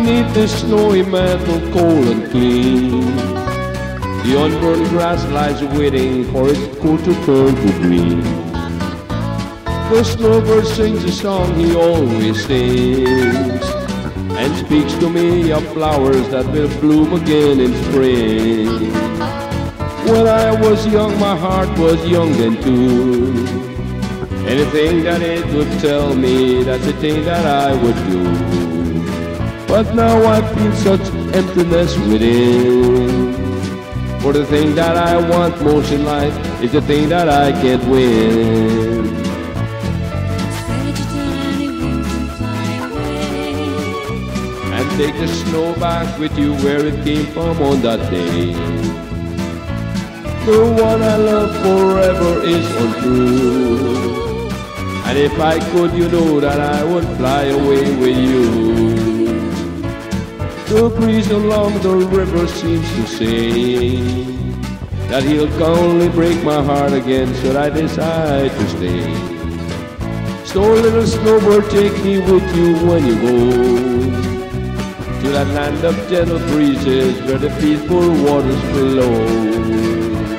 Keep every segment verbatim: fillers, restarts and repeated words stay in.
beneath the snowy mantle, cold and clean. The unburned grass lies waiting for its coat to turn to green. The snowbird sings a song he always sings, and speaks to me of flowers that will bloom again in spring. When I was young, my heart was young then too. Anything that it would tell me, that's the thing that I would do. But now I feel such emptiness within. For the thing that I want most in life is the thing that I can't win. And take the snow back with you where it came from on that day. The one I love forever is untrue. And if I could, you know that I would fly away with you. The breeze along the river seems to say that he'll only break my heart again should I decide to stay. So little snowbird, take me with you when you go to that land of gentle breezes where the peaceful waters flow.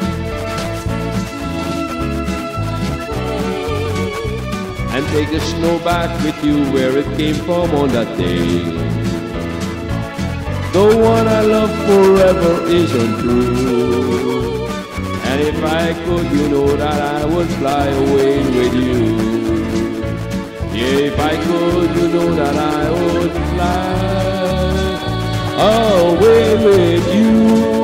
And take the snow back with you where it came from on that day. The one I love forever is untrue. And if I could, you know that I would fly away with you. Yeah, if I could, you know that I would fly away with you.